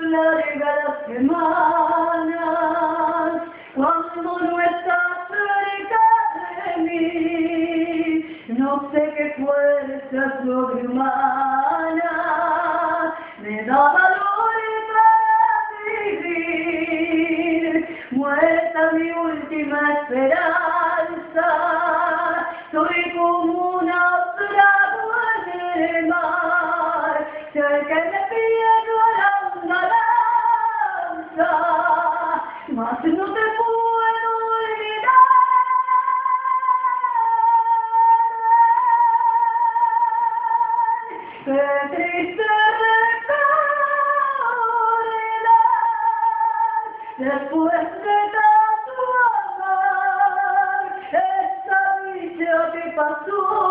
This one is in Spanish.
larga la semana, cuando no estás cerca de mí, no sé qué fuerza sobrehumana me da valor para vivir. Muerta mi última esperanza, soy como una fragua en el mar, sé que me pierdo a la andanza, mas no te puedo olvidar. Qué triste recordar, después de tanto amar, esta dicha que pasó.